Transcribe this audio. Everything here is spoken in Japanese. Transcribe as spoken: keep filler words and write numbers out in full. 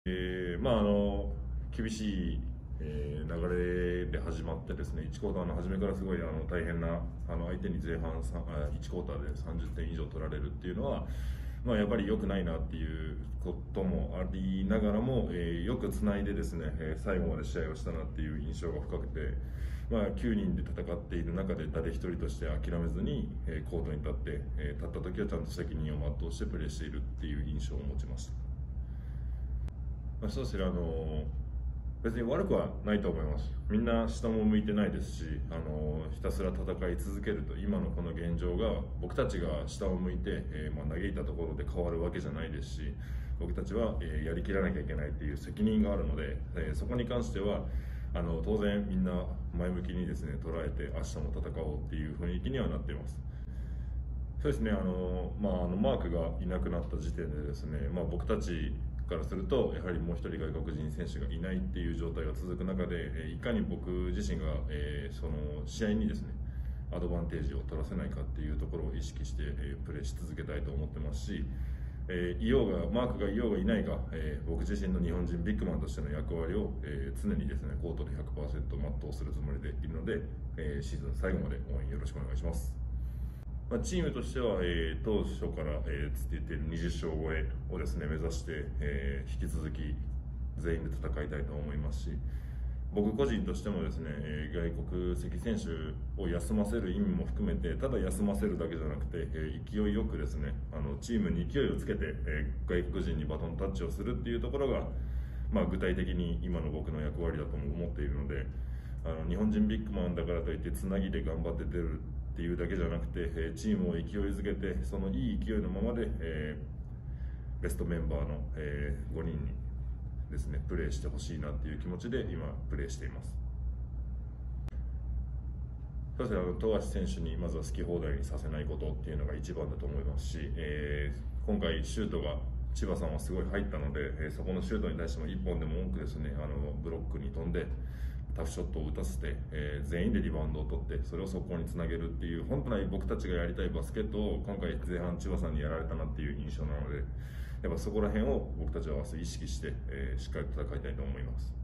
えーまあ、あの厳しい、えー流れで始まってですね、いちクォーターの初めからすごいあの大変なあの相手に前半さんあいちクォーターでさんじゅってん以上取られるっていうのは、まあ、やっぱり良くないなっていうこともありながらも、えーよくつないでですね、えー最後まで試合をしたなっていう印象が深くて、まあ、きゅうにんで戦っている中で誰一人として諦めずに、えーコートに立って、えー立った時はちゃんと責任を全うしてプレーしているっていう印象を持ちました。まあ、そうですね、あの別に悪くはないと思います。みんな下も向いてないですし、あのひたすら戦い続けると、今のこの現状が僕たちが下を向いて、えーまあ、嘆いたところで変わるわけじゃないですし、僕たちは、えーやりきらなきゃいけないっていう責任があるので、えーそこに関してはあの当然みんな前向きにですね捉えて明日も戦おうっていう雰囲気にはなっています。そうですね、あのまあ、あのマークがいなくなった時点でですね、まあ、僕たちからするとやはりもう一人外国人選手がいないっていう状態が続く中で、えいかに僕自身が、えーその試合にですねアドバンテージを取らせないかっていうところを意識して、えープレーし続けたいと思ってますし、えーいようがマークがいようがいないが、えー僕自身の日本人ビッグマンとしての役割を、えー常にですねコートで ひゃくパーセント 全うするつもりでいるので、えーシーズン最後まで応援よろしくお願いします。まあ、チームとしては、えー当初から、えーつって言っているにじゅっ勝超えをですね目指して、えー引き続き全員で戦いたいと思いますし、僕個人としてもですね、えー外国籍選手を休ませる意味も含めて、ただ休ませるだけじゃなくて、えー勢いよくですねあのチームに勢いをつけて、えー外国人にバトンタッチをするっていうところが、まあ、具体的に今の僕の役割だとも思っているので、あの日本人ビッグマンだからといってつなぎで頑張って出るっていうだけじゃなくて、えーチームを勢いづけてそのいい勢いのままで、えーベストメンバーの、えーごにんにですねプレーしてほしいなっていう気持ちで今プレーしています。そうですね、あの富樫選手にまずは好き放題にさせないことっていうのが一番だと思いますし、えー今回シュートが千葉さんはすごい入ったので、えーそこのシュートに対してもいっぽんでも多くですねあのブロックに飛んでタフショットを打たせて、えー全員でリバウンドを取ってそれを速攻につなげるっていう本来僕たちがやりたいバスケットを今回前半千葉さんにやられたなっていう印象なので、やっぱそこら辺を僕たちは明日意識して、えーしっかり戦いたいと思います。